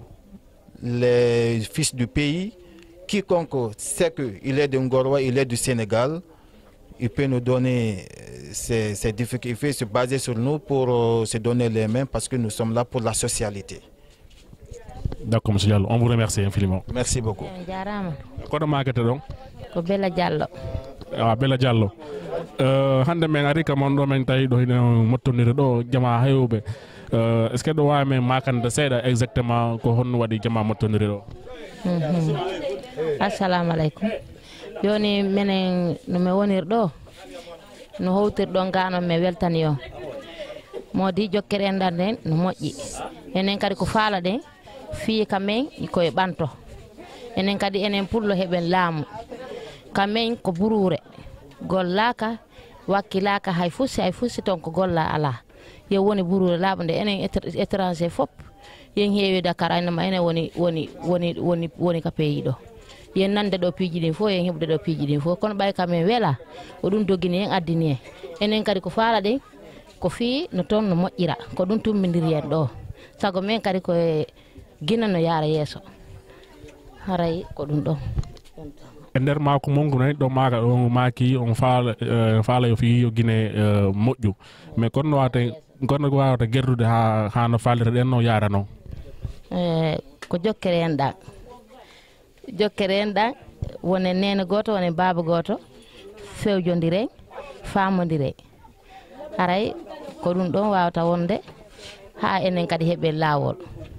les fils du pays. Quiconque sait qu'il est de Ngoroa, il est du Sénégal, il peut nous donner ses, ses difficultés, il peut se baser sur nous pour euh, se donner les mains parce que nous sommes là pour la socialité. D'accord, monsieur Diallo, on vous remercie infiniment. Merci beaucoup. Kono makete donc ko Bella Diallo. Ah, Bella Diallo. Euh, hande men ari kam on do men tawi do hino mottonire do jama hayube. Euh, est ce que do wa men makande seeda exactement ko honno wadi jama mottonire do? Mm -hmm. Assalamu alaikum. Joni menen no me wonir do no howtir do ngano me weltani yo. Modi jokkere endar den no moƴƴi. Enen kadi ko faala den fi kamen koye ɓanto enen kadi enen pullo heɓen laamu kamen ko burure gollaka wakkilaka hay fusi hay fusi ton ko golla ala yo woni burure laaɓa nde enen étranger fop yen heewi Dakar aynama enen woni woni woni woni woni ka pays ɗo yen nande ɗo piiji ɗin fof yen heɓde ɗo piiji ɗin fof kono ɓay kamen weela ko ɗum dogini en addini en enen kadi ko faala ɗen ko fi no toon no moƴƴira ko ɗum tummidiri en ɗo sago men kadi koye Guinée no yaara yeeso haray ko ɗum ɗon e nder maako mongu nani ɗo maaka on maaki on faala faala yo fi yo Guinée moƴƴu mais kono no wawata kono wawata gerdude ha ha no faalira ɗen no yaara noon e ko jokkere en ɗa jokkere en ɗa wone nene goto wone baaba goto fewjodire famodire haray ko ɗum ɗon wawata wonde ha enen kadi heeɓe laawol.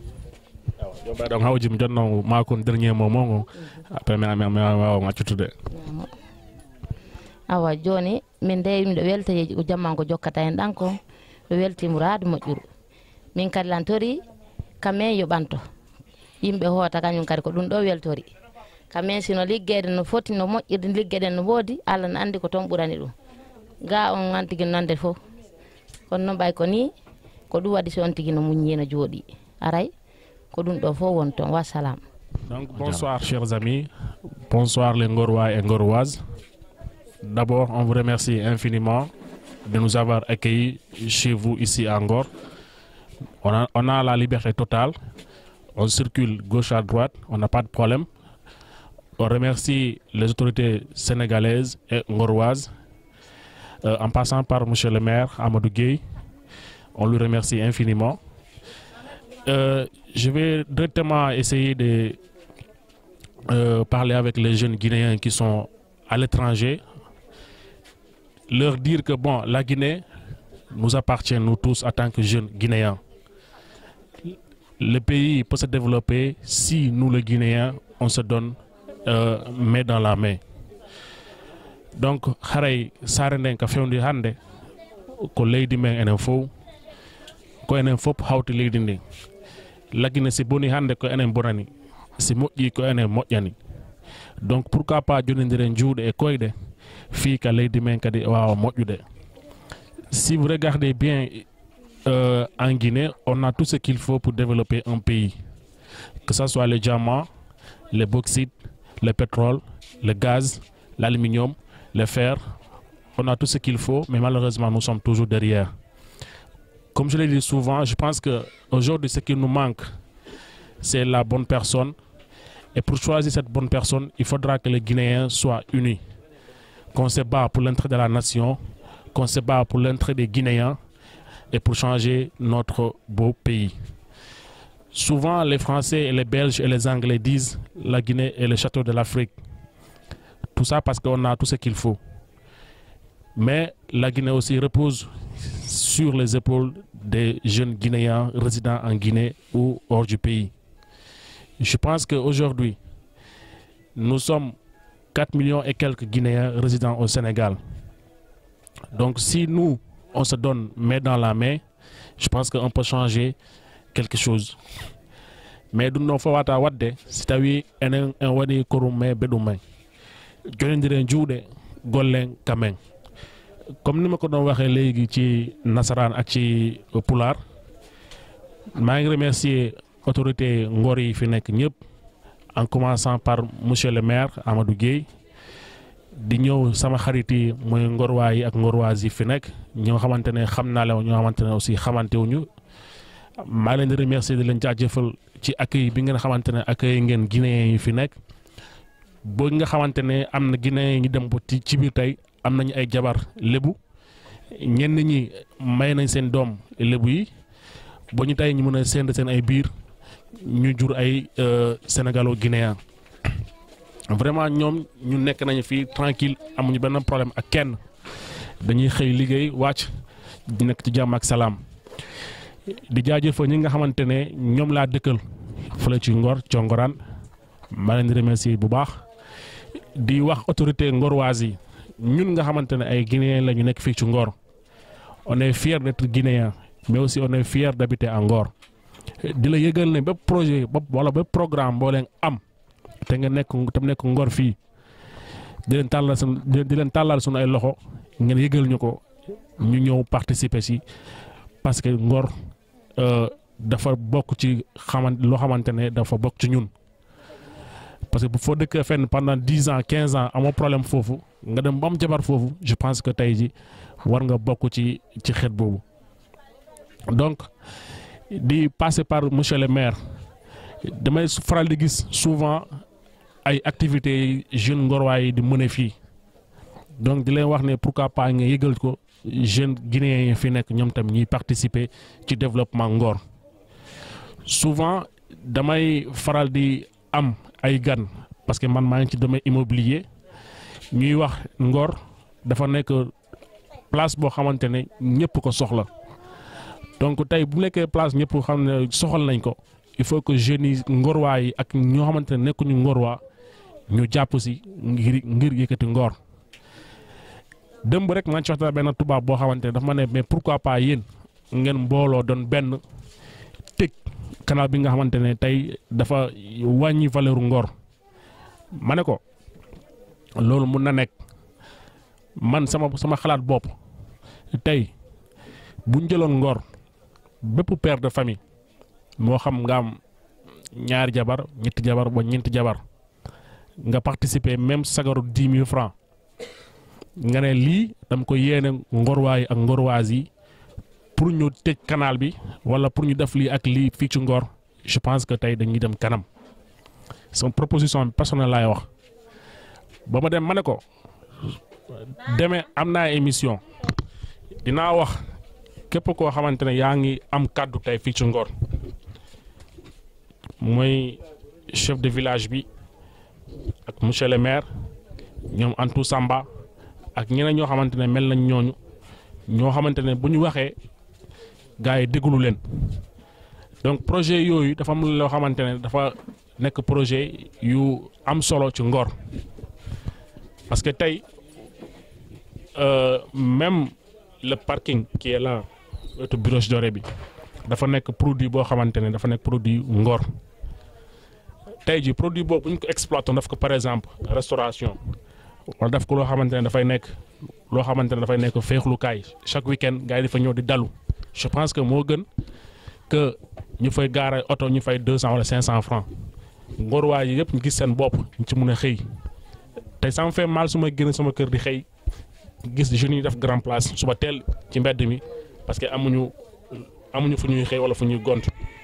Yo ba donc hawji mi jonno ma kon dernier moment on après mi mi wawa ngaccutude awa joni min de mi do weltaye ko jamma ko jokkata en dan ko do welti muradu moƴƴuru min kadi lan tori kamen yo banto yimbe hoota kanyum kadi ko dum do weltori kamen sino liggede no foti no moƴƴirde liggede no wodi Allah na andi ko ton burani dum ga on antigi nande fo kon no bay ko ni ko du wadi so on tigi no muññi no jodi aray. Donc bonsoir chers amis, bonsoir les Ngorois et Ngoroises. D'abord on vous remercie infiniment de nous avoir accueillis chez vous ici à Ngor. On a, on a la liberté totale, on circule gauche à droite, on n'a pas de problème. On remercie les autorités sénégalaises et ngoroises, euh, en passant par monsieur le maire Amadou Gueye, on lui remercie infiniment. Euh, je vais directement essayer de euh, parler avec les jeunes Guinéens qui sont à l'étranger, leur dire que bon, la Guinée nous appartient nous tous en tant que jeunes Guinéens. Le pays peut se développer si nous les Guinéens on se donne euh, main dans la main. Donc, haray sarenden ka fewndi hande ko leydi men enen fof ko enen fof hawti leydi ndi. La Guinée si boni hande ko enen bonani, si moƴƴi ko enen moƴƴani. Donc pourquoi pas jonodiren juuɗe e koyɗe fi ka leydi men kadi wawa moƴƴude. Si vous regardez bien euh, en Guinée, on a tout ce qu'il faut pour développer un pays, que ce soit le diamant, le bauxite, le pétrole, le gaz, l'aluminium, le fer. On a tout ce qu'il faut, mais malheureusement nous sommes toujours derrière. comme je l'ai dit souvent, je pense qu'aujourd'hui, ce qui nous manque, c'est la bonne personne. Et pour choisir cette bonne personne, il faudra que les Guinéens soient unis. Qu'on se bat pour l'intérêt de la nation, qu'on se bat pour l'intérêt des Guinéens et pour changer notre beau pays. Souvent, les Français, et les Belges et les Anglais disent la Guinée est le château de l'Afrique. Tout ça parce qu'on a tout ce qu'il faut. Mais la Guinée aussi repose sur les épaules des jeunes Guinéens résidant en Guinée ou hors du pays. Je pense qu'aujourd'hui, nous sommes quatre millions et quelques Guinéens résidant au Sénégal. Donc si nous, on se donne main dans la main, je pense qu'on peut changer quelque chose. Mais nous ne faisons pas de c'est-à-dire un wani korume bedoumen. Jondiren juude gollen kamen. Comme ni ma ko doon waxee léegi ci nasaraan ak ci pulaar maa ngi remercier autorité Ngor yi fi nekk ñëpp en commençant par monsieur le maire Amadou Gueye di ñëw sama xarit yi mooy ngorwaa yi ak ngorwaas yi fi nekk ñoo xamante ne xam naa leen ñoo xamante ne aussi xamante wuñu maa ngi leen di remercier di leen jaajëfal ci accueil bi ngeen xamante ne accueil ngeen Guinéens yi fi nekk boo nga xamante ne am na Guinéens yi ñu dem ba ci biir tey am nañu ay jabar lébu ñenn ñi may nañ seen doom lébu yi ba ñu tey ñu mën a send seen ay biir ñu jur ay sénégalo-guinéen vraiment ñoom ñu nekk nañu fii tranquille amuñu benn problème ak kenn dañuy xëy liggéey wàcc di nekk ci jàmm ak salaam di jaajëfal ñi nga xamante ne ñoom laa dëkkal fële ci Ngor Congoraan maa leen di remercier bu baax di wax autorité ngorwaas yi ñun nga xamante ne ay Guinéens la ñu nekk fii ci Ngor on est fier d'être Guinéen mais aussi on est fier d'habiter à Ngor di la yëgal ne bépp projet wala bépp programme boo leen am te nga nekk tam nekk Ngor fii di leen tàllal sun di leen tàllal suñu ay loxo ngeen yëgal ñu ko ñu ñëw participer si parce que Ngor dafa bokk ci xamante loo xamante ne dafa bokk ci ñun parce que bu foo dëkk fenn pendant dix ans quinze ans amoo problème foofu nga dem ba am jabar foofu je pense que tey ji war nga bokk ci ci xeet boobu donc di passer par monsieur le maire damay faral di gis souvent ay activités jeunes ngorwaay yi di mëne fii donc di leen wax ne pourquoi pas nga yëgal ko jeunes guinéens yi fi nekk ñoom tam ñuy participer ci développement Ngor souvent damay faral di am ay gan parce que man maa ngi ci domaine immobilier ñuy wax Ngor dafa nekk place boo xamante ne ñëpp ko soxla donc tey bu nekkee place ñëpp xam ne soxal nañ ko il faut que jeunes yi ngorwaa yi ak ñoo xamante ne nekkuñu ngorwaa ñu jàpp si ngir ngir yëkkati Ngor dëmb rek maa ngi ci waxtaan benn tubaab boo xamante ne dafa ma ne mais pourquoi pas yéen ngeen mbooloo doon benn tëj canal bi nga xamante ne tey dafa wàññi valeur Ngor ma ne ko loolu mun na nekk man sama sama xalaat bopp tey bu ñu jëloon Ngor bépp père de famille moo xam nga am ñaari jabar ñetti jabar ba ñeenti jabar nga participer même sagaru dix mille francs nga ne lii dama ko yéene ngorwaay ak ngorwaas yi pour ñu tëj canal bi wala pour ñu def lii ak lii fii ci Ngor je pense que tey dañuy dem kanam sama proposition personnelle laay wax ba ma dem ma ne ko demee am naa émission dinaa wax képp koo xamante ne yaa ngi am kàddu tey fii ci Ngor mooy chef de village bi ak monsieur le maire ñoom Antou Samba ak ñeneen ñoo xamante ne mel nañ ñooñu ñoo xamante ne bu ñu waxee gars yi déglu leen donc projet yooyu dafa am loo xamante ne dafa nekk projet yu am solo ci Ngor parce que tey même le parking qui est là wetu Brioche Dorée bi dafa nekk produit boo xamante ne dafa nekk produit Ngor tey ji produit boobu bu ñu ko exploité daf ko par exemple restauration wala daf ko loo xamante ne dafay nekk loo xamante ne dafay nekk féexlukaay chaque week-end gars yi dafa ñëw di dalu je pense que moo gën que ñu fay gaare oto ñu fay deux cent wala cinq cent francs Ngor waa yi yëpp ñu gis seen bopp ñu ci mun a xëy tey ça me fait mal su ma génn sama kër di xëy gis jeunes yi def grand place suba teel ci mbedd mi parce que amuñu amuñu fu ñuy xëy wala fu ñuy gont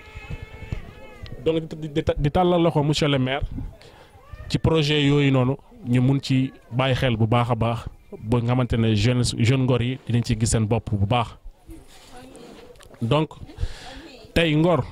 donc di di tàllal loxo monsieur le maire ci projet yooyu noonu ñu mun ci bàyyi xel bu baax a baax ba nga xamante ne jeune jeune Ngor yi dinañ ci gis seen bopp bu baax donc tey Ngor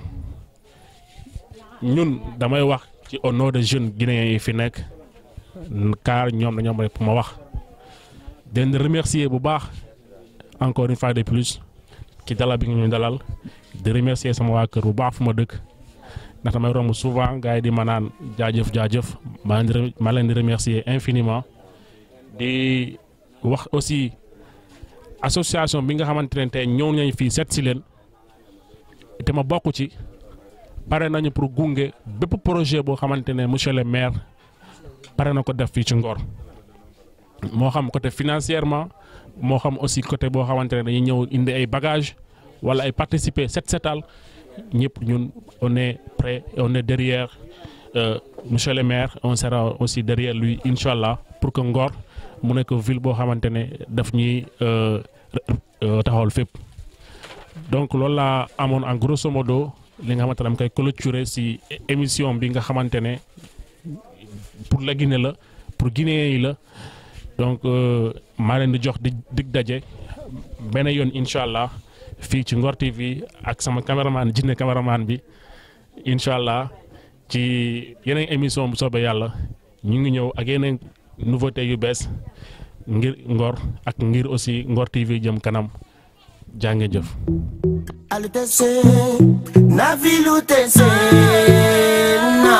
ñun damay wax ci au nom de jeunes guinéens yi fi nekk car ñoom dañoo am pour ma wax di leen remercier bu baax encore une fois de plus ci dalal bi nga ñu dalal di remercier sama waa kër bu baax fu ma dëkk ndax damay romb souvent gars yi di ma naan jaajëf jaajëf maa leen di maa leen di remercier infiniment di wax aussi association bi nga xamante ne tey ñëw nañ fii seet si leen te ma bokk ci pare nañu pour gunge bépp projet boo xamante ne monsieur le maire pare na ko def fii ci Ngor moo xam côté financièrement moo xam aussi côté boo xamante ne dañuy ñëw indi ay bagages wala ay participer set setal ñëpp ñun on est prêt et on est derrière euh, monsieur le maire on sera aussi derrière lui incha allah pour que Ngor mu nekk ville boo xamante ne daf ñuy taxawal fépp. donc loolu laa amoon en grosso modo li nga xamante ne dama koy clôturer si émission bi nga xamante ne pour la Guinée la pour Guinéens yi la donc maa leen di jox di dig daje beneen yoon incha allah fii ci Ngor T V ak sama caméraman jinne caméraman bi incha allah ci yeneen émission bu soobee yàlla ñu ngi ñëw ak yeneen nouveauté yu bees ngir Ngor ak ngir aussi Ngor T V jëm kanam jànge jëf. Altese na vilu tese na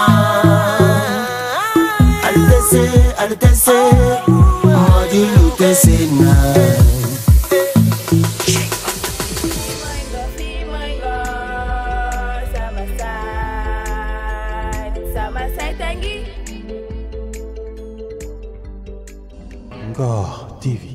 Altese Altese modi tese na Ngor T V.